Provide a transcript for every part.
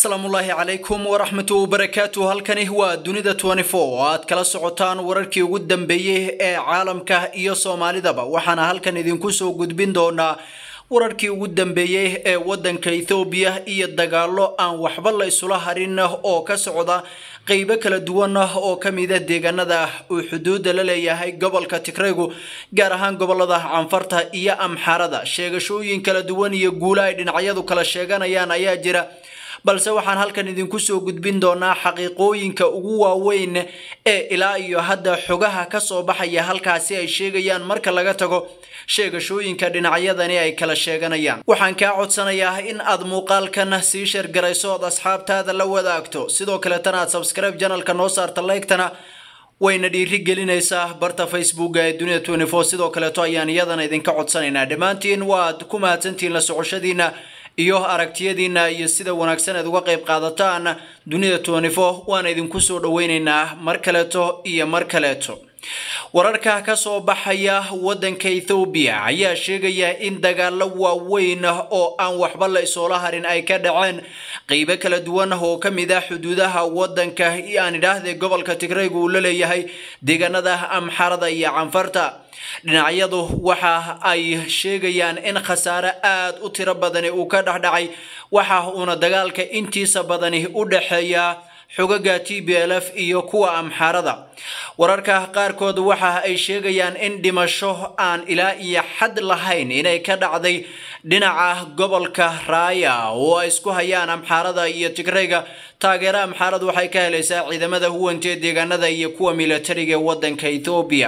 السلام الله عليكم ورحمة وبركاته. هالكني هو دنيا 24 aad kala socotaan wararkii ugu dambeeyay ee caalamka iyo Soomaalidaba waxaana halkan idinku soo gudbin doonaa wararkii ugu dambeeyay ee wadanka Ethiopia iyo dagaalo aan waxba la isula harin oo ka socda qaybo kala duwan oo kamid ah deegaanada uu xuduud la leeyahay gobolka Tigray gaar ahaan gobolada Canfarta iyo Amxaarada. Sheegashooyin kala duwan iyo guulo ay dhinacyadu kala sheeganayaan ayaa jira, balse waxaan halkan idinku soo gudbin doonaa xaqiiqooyinka ugu waaweyn ee ilaa iyo hadda xogaha ka soo baxaya halkaasi ay sheegayaan marka laga tago sheegashooyinka dhinacyadani ay kala sheeganayaan. Waxaan ka codsanayaa in aad muuqaalkan sii share garayso asxaabtaada la wadaagto, sidoo kale tan aad subscribe channelka noo saarta like-tana wayna dhiirigelinaysaa barta Facebook ee Dunia 24. sidoo kale to ayaan iyadana idinka codsanaynaa dhamaantiin waad ku mahadsantiin la socoshadiina iyo aragtiyadiina iyo sida wanaagsan aad uga qayb qaadataan Dunia 24. waan idinku soo dhaweynaynaa mar kaleeto. wararka ka soo baxaya wadanka Ethiopia ayaa sheegaya in dagaalo waaweyn oo aan waxba la isula harin ay ka dhaceen qaybo kala duwan oo kamid ah xuduudaha wadanka aan idhaahday gobolka Tigray uu la leeyahay deegaanada Amxaarada iyo Canfarta. dhinacyadu waxa ay sheegayaan in khasaare aad u tiro badan uu ka dhaxdhacay waxa uuna dagaalka intiisa badan u dhaxeeya xogaga TPLF iyo kuwa Amxaarada. wararka qaarkood waxa ay sheegayaan in dhimasho aan ilaa iyo xad lahayn inay ka dhacday dhinaca gobolka Raaya oo ay isku hayaan Amxaarada iyo Tigrayga. taageera Amxaaradu waxay ka helaysaa ciidamada huwanta deegaanada iyo kuwa militariga wadanka Ethiopia.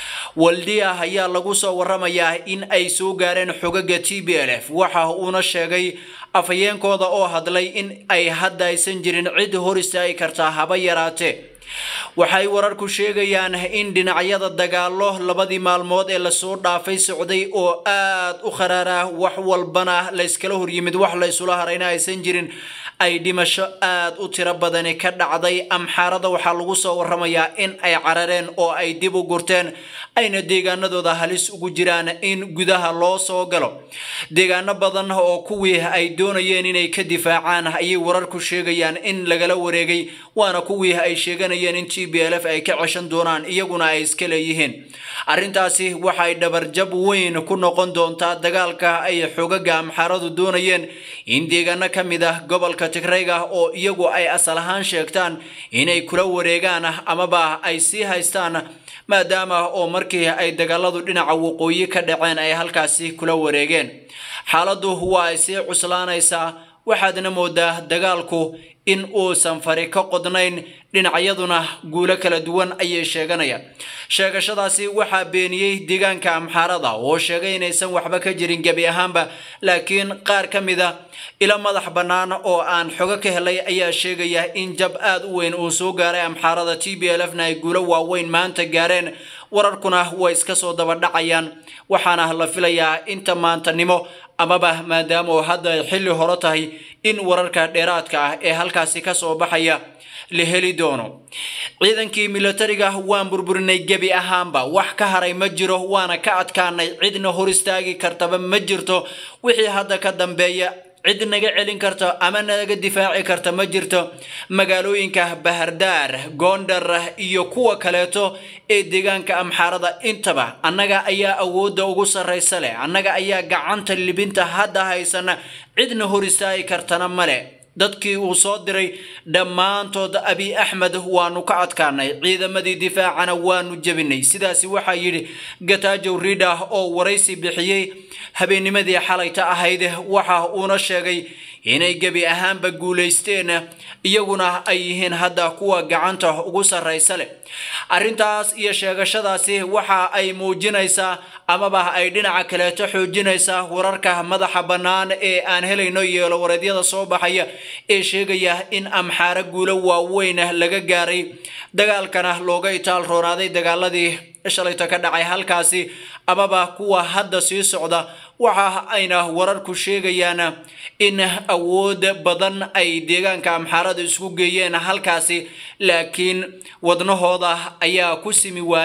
waldiya ayaa lagu soo waramayaa in ay soo gaareen xogaga TPLF waxa uuna sheegay afayeenkooda oo hadlay in ay hadda aysan jirin cid hor istaagi karta haba yaraatee. waxay wararku sheegayaan in dhinacyada dagaalo labadii maalmood ee la soo dhaafay socday oo aad u kharaara wax walbana la iskala hor yimid wax la isula harayna aysan jirin ay dhimasho aad u tiro badan ka dhacday. Amxaarada waxa lagu soo waramayaa in ay carareen oo ay dib u gurteen ayna deegaanadooda halis ugu jiraan in gudaha loo soo galo. deegaano badan oo kuwii ay doonayeen inay ka difaacaan ayay wararku sheegayaan in lagala wareegay, waana kuwii ay sheeganayeen in TPLF ay ka ceshan doonaan iyaguna ay iska leeyihiin. arrintaasi waxay dhabarjab weyn ku noqon doontaa dagaalka ay xogaga Amxaaradu doonayeen in deegaano kamid ah gobolka Tigray oo iyagu ay asal ahaan sheegtaan inay kula wareegaan amaba ay sii haystaan, maadaama oo markii ay dagaaladu dhinaca waqooyi ka dhaceen ay halkaasi kula wareegeen. xaaladdu waa ay sii cuslaanaysaa, waxaadna moodaa dagaalku in uusan fari ka qodnayn, dhinacyaduna guulo kala duwan ayay sheeganayaan. sheegashadaasi waxaa beeniyay deegaanka Amxaarada oo sheegay inaysan waxba ka jirin gabi ahaanba, laakiin qaar kamid ah ila madax bannaan oo aan xogo ka helay ayaa sheegaya in jab aad u weyn uu soo gaaray Amxaarada. TPLFna ay guulo waaweyn maanta gaareen. wararkuna way iska soo daba dhacayaan, waxaana la filayaa inta maantanimo amaba maadaama hadda ay xilli hore tahay in wararka dheeraadka ah ee halkaasi ka soo baxaya la heli doono. ciidankii militariga waan burburinay gabi ahaanba, wax ka haray ma jiro, waana ka adkaanay, cidna hor istaagi kartaba ma jirto. wixii hadda ka dambeeya cid naga celin karta ama naga difaaci karta ma jirto. magaalooyinka Bahardar, Gondar iyo kuwa kaleeto ee deegaanka Amxaarada intaba annaga ayaa awoodda ugu sareysa leh, annaga ayaa gacanta libinta hadda haysana, cidna hor istaagi kartana male. dadkii uu soo diray dhammaantood Abiy Ahmed waanu ka adkaanay, ciidamadii difaacana waanu jabinay. sidaasi waxaa yidhi Getachew Reda oo waraysi bixiyay habeennimadii xalayta ahayd. waxa uuna sheegay inay gabi ahaanba guuleysteen, iyaguna ay yihiin hadda kuwa gacanta ugu sareysa leh. arrintaas iyo sheegashadaasi waxa ay muujinaysaa amaba ay dhinaca kaleeto xoojinaysaa wararka madaxa bannaan ee aan helayno yeelo wareedyada soo baxaya ee sheegaya in Amxaara guulo waaweyn laga gaaray, dagaalkana looga itaal roonaaday dagaaladii shalayta ka dhacay halkaasi amaba kuwa hadda sii socda. waxa ayna wararku sheegayaan in awood badan ay deegaanka Amxaarada isku geeyeen halkaasi, laakiin wadnahooda ayaa ku simi waayay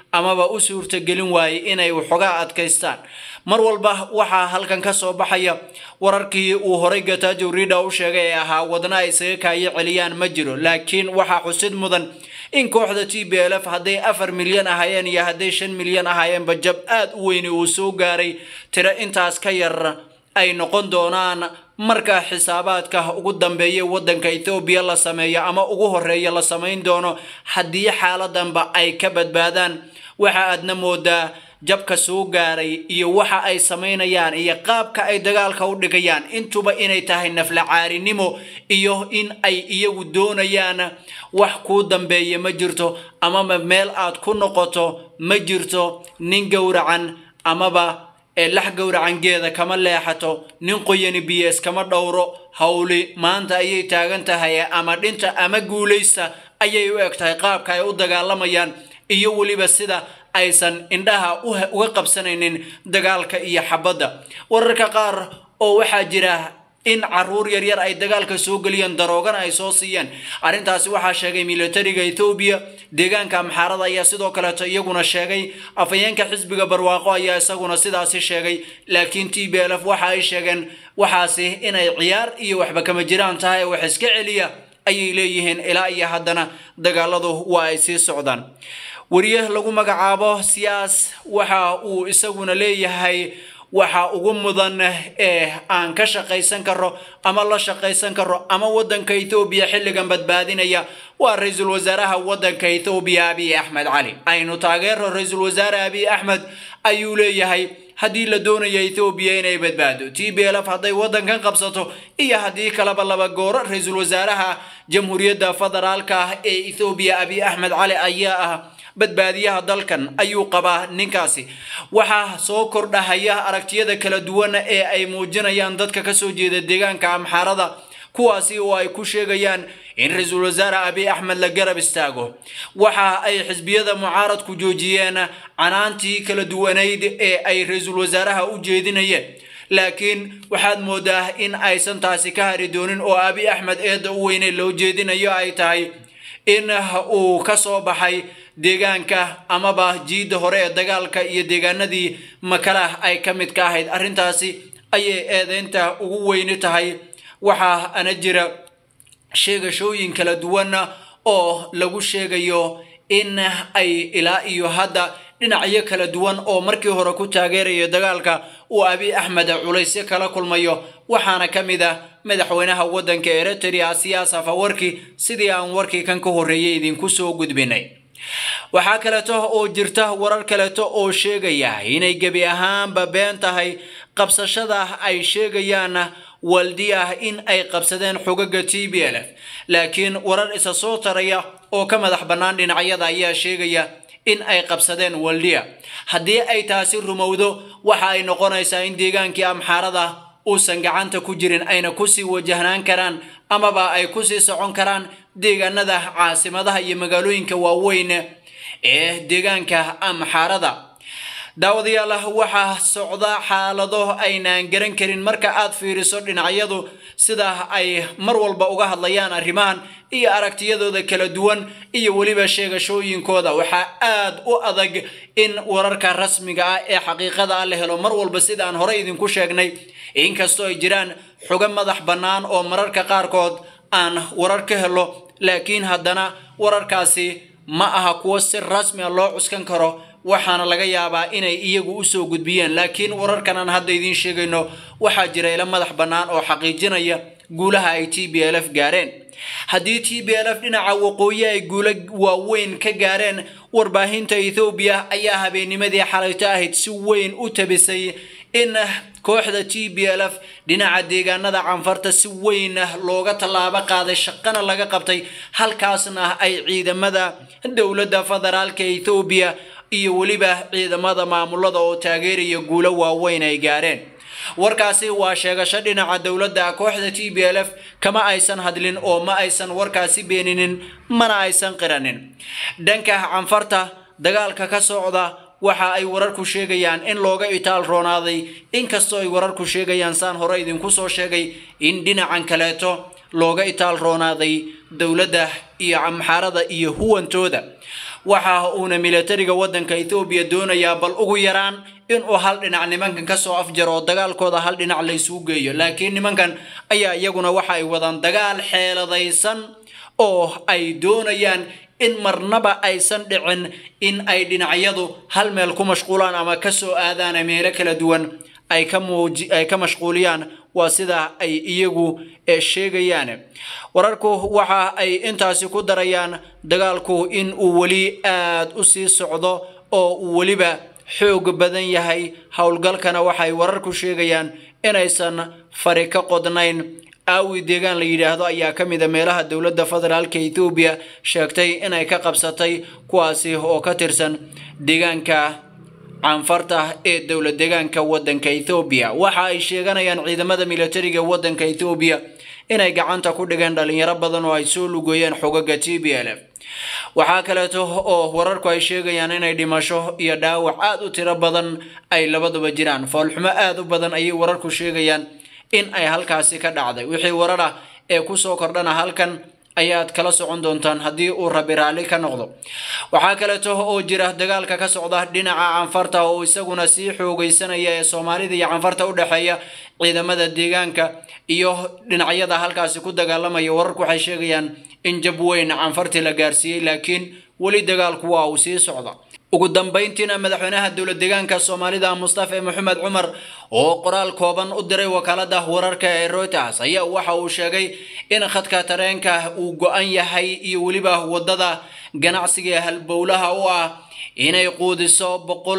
amaba u suurtagelin waayay inay waxoogaa adkaystaan. mar walba waxaa halkan ka soo baxaya wararkii uu horay Getachew Reda u sheegay ee ahaa wadna ay isaga kaaya celiyaan ma jiro, laakiin waxaa xusid mudan in kooxda TPLF hadday 4 milyan ahaayeen iyo hadday 5 milyan ahaayeen jab aad u weyn uu soo gaaray tira intaas ka yar ay noqon doonaan marka xisaabaadka ugu dambeeyay wadanka Ethiopia la sameeyo ama ugu horeeya la sameyn doono haddii xaaladanba ay ka badbaadaan. waxa aadna moodaa jabka soo gaaray iyo waxa ay sameynayaan iyo qaabka ay dagaalka u dhigayaan intuba inay tahay nafla caarinimo iyo in ay iyagu doonayaan wax ku dambeeya ma jirto ama meel aad ku noqoto ma jirto. nin gowracan amaba lax gowracan geeda kama leexato, nin qoyani BS kama dhowro. hawli maanta ayay taagan tahay ama dhinta ama guuleysta ayay u egtahay qaabka ay u dagaalamayaan iyo waliba sida aysan indhaha uga qabsanaynin dagaalka iyo xabadda. wararka qaar oo waxa jira in caruur yar yar ay dagaalka soo galiyeen daroogana ay soo siiyeen. arintaasi waxa sheegay militariga Ethiopia. deegaanka Amxaarada ayaa sidoo kale iyaguna sheegay. afayeenka xisbiga barwaaqo ayaa isaguna sidaas sheegay. laakiin TPLF waxa ay sheegeen waxaasi inay ciyaar iyo waxba kama jiraan tahay wax iska celiya ayay leeyihiin. ilaa iyo haddana dagaaladu waa ay sii socdaan. wariye lagu magacaabo Siyaas waxa uu isaguna leeyahay waxa ugu mudan aan ka shaqaysan karo ama la shaqaysan karo ama wadanka Ethiopia xilligan badbaadinaya waa ra'iisul wasaaraha wadanka Ethiopia Abiy Ahmed Cali. aynu taageero ra'iisul wasaare Abiy Ahmed ayuu leeyahay haddii la doonayo Ethiopia inay badbaado. TPLF hadday wadankan qabsato iyo haddii kalaba laba goor ra'iisul wasaaraha jamhuuriyadda federaalka ee Ethiopia Abiy Ahmed Cali ayaa badbaadiyaha dalkan ayuu qabaa ninkaasi. waxa soo kordhaya aragtiyada kala duwan ee ay muujinayaan dadka ka soo jeeda deegaanka Amxaarada kuwaasi oo ay ku sheegayaan in ra'iisul wasaare Abiy Ahmed la garab istaago. waxa ay xisbiyada mucaaradku joojiyeen canaantii kala duwaneyd ee ay ra'iisul wasaaraha u jeedinayeen, laakiin waxaad moodaa in aysan taasi ka hari doonin oo Abiy Ahmed eeda u weyn loo jeedinayo ay tahay in uu ka soo baxay deegaanka amaba jiida hore ee dagaalka iyo deegaanadii makala ay ka mid ka ahayd. arintaasi ayay eedeynta ugu weyn tahay. waxa ana jira sheegashooyin kala duwan oo lagu sheegayo in ay ilaa iyo hadda dhinacyo kala duwan oo markii hore ku taageeraya dagaalka uu Abiy Ahmed culays kala kulmayo. waxaana kamid ah madaxweynaha wadanka Eritrea Siyaas Afwerki sidii aan warkii kan ka horeeyay idinku soo gudbinay. waxa kale oo jirta warar kale oo sheegaya inay gabi ahaanba been tahay qabsashada ay sheegayaan waldiya in ay qabsadeen xogaga TPLF, laakiin warar isa soo taraya oo ka madax banaan dhinacyada ayaa sheegaya in ay qabsadeen waldiya. haddii ay taasi rumowdo waxa ay noqonaysaa in deegaankii Amxaarada uusan gacanta ku jirin ayna ku sii wajahnaan karaan amaba ay ku sii socon karaan deegaanada caasimadaha iyo magaalooyinka waaweyn ee deegaanka Amxaarada. daawadayaal waxa socda xaalado aynaan garan karin marka aad fiiriso dhinacyadu sida ay mar walba uga hadlayaan arrimahan iyo aragtiyadooda kala duwan iyo waliba sheegashooyinkooda. waxa aad u adag in wararka rasmiga ah ee xaqiiqada la helo mar walba sida aan hore idinku sheegnay, inkastoo ay jiraan xogo madax bannaan oo mararka qaarkood aan warar ka helo, laakiin haddana wararkaasi ma aha kuwo si rasmi ah loo cuskan karo. waxaana laga yaabaa inay iyagu u soo gudbiyeen, laakiin wararkan aan hadda idin sheegayno waxa jira ila madax bannaan oo xaqiijinaya guulaha ay TPLF gaareen. haddii TPLF dhinaca waqooyi ay guulo waaweyn ka gaareen, warbaahinta Ethiopia ayaa habeennimadii xalayta ahayd si weyn u tabisay in kooxda TPLF dhinaca deegaanada Canfarta si weyn looga talaabo qaaday, shaqana laga qabtay, halkaasna ay ciidamada dawladda federaalka Ethiopia iyo waliba ciidamada maamulada oo taageeraya guulo waaweyn ay gaareen. warkaasi waa sheegasho dhinaca dawladda. kooxda TPLF kama aysan hadlin oo ma aysan warkaasi beeninin mana aysan qiranin. dhanka Canfarta dagaalka ka socda waxa ay wararku sheegayaan in looga itaal roonaaday, inkastoo ay wararku sheegayaan saan hore idinku soo sheegay in dhinacan kaleeto looga itaal roonaaday dawladda iyo Amxaarada iyo huwantooda. waxa uuna militariga wadanka Ethiopia doonaya bal ugu yaraan in uu hal dhinac nimankan ka soo afjaro dagaalkooda hal dhinac la isugu geeyo laakiin nimankan ayaa iyaguna waxa ay wadaan dagaal xeeladaysan oo ay doonayaan in marnaba aysan dhicin in ay dhinacyadu hal meel ku mashquulaan ama ka soo aadaan meelo kala duwan ay ka mashquuliyaan waa sida ay iyagu sheegayaan wararku waxa ay intaasi ku darayaan dagaalku in uu wali aad u sii socdo oo uu waliba xoog badan yahay hawlgalkana waxay wararku sheegayaan inaysan fari ka qodnayn aawi deegaan la yiraahdo ayaa kamid ah meelaha dawladda federaalka Ethiopia sheegtay inay ka qabsatay kuwaasi oo ka tirsan deegaanka canfarta ee dawlad deegaanka wadanka Ethiopia waxa ay sheeganayaan ciidamada militariga wadanka Ethiopia inay gacanta ku dhigeen dhalinyaro badan oo ay soo lugayeen xogaga TPLF waxa kale oo wararku ay sheegayaan inay dhimasho iyo dhaawac aad u tiro badan ay labaduba jiraan falxumo aad u badan ay wararku sheegayaan in ay halkaasi ka dhacday wixii warar ah ee ku soo kordhana halkan ayaad kala socon doontaan hadii uu Rabbi raali ka noqdo waxa kale oo jira dagaalka ka socda dhinaca canfarta oo isaguna si xoogaysanaya ee Soomaalida iyo canfarta u dhaxeeya ciidamada deegaanka iyo dhinacyada halkaasi ku dagaalamaya wararku waxay sheegayaan in jab weyn canfarta la gaarsiiyay laakiin wali dagaalku waa uu sii socda ugu dambeyntiina madaxweynaha dawlad deegaanka Soomaalida Mustafa Maxamed Umar oo qoraal kooban u diray wakaalada wararka ee Reuters ayaa waxa uu sheegay in khadka tareenka uu go'an yahay iyo waliba wadada ganacsiga halbowlaha u ah inay quudiso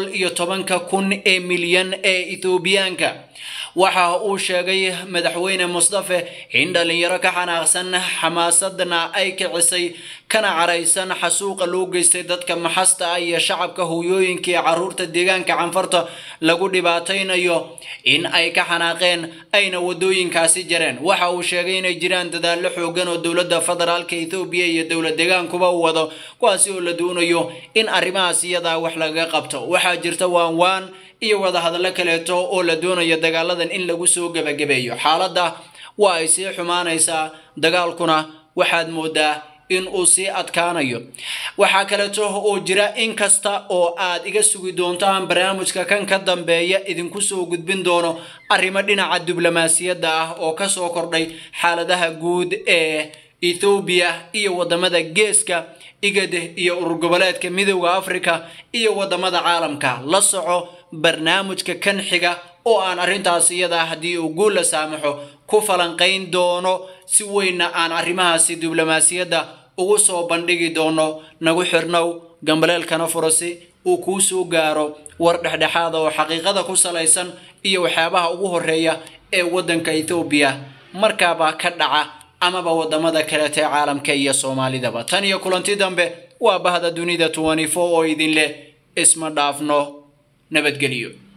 110 milyan ee Ethiopiaanka waxa uu sheegay madaxweyne Mustafa in dhalinyaro ka xanaaqsan xamaasadna ay kicisay kana caraysan xasuuqa loo geystay dadka maxasta iyo shacabka hooyooyinka ee caruurta deegaanka canfarta lagu dhibaataynayo in ay ka xanaaqeen ayna wadooyinkaasi jareen waxa uu sheegay inay jiraan dadaalo xoogan oo dawladda federaalka Ethiopia iyo dawlad deegaankuba wado kuwaas oo la doonayo in arrimahaas iyada wax laga qabto waxa jirta waan iyo wada hadallo kale oo la doonayo dagaaladan in lagu soo gabagabeeyo xaaladda waa ay sii xumaanaysaa dagaalkuna waxaad moodaa in uu sii adkaanayo waxa kale oo jira in kasta oo aad iga sugi doontaan barnaamijka kan ka dambeeya idinku soo gudbin doono arrimo dhinaca diblomaasiyadda ah oo ka soo kordhay xaaladaha guud ee Ethiopia iyo wadamada geeska IGAD iyo urur goboleedka midowga Afrika iyo wadamada caalamka la soco barnaamijka kan xiga oo aan arintaas iyada hadii uu guul la saamaxo ku falanqeyn doono si weyn aan arrimahaasi diblomaasiyadda ugu soo bandhigi doono nagu xirnow gambaleelkana furasi uu ku soo gaaro war dhexdhexaad oo xaqiiqada ku salaysan iyo waxyaabaha ugu horeeya ee wadanka Ethiopia markaaba ka dhaca amaba wadamada kale ee caalamka iyo Soomaalidaba tan iyo kulanti dambe waa bahda dunida 24 oo idin leh isma dhaafno nabadgeliyo.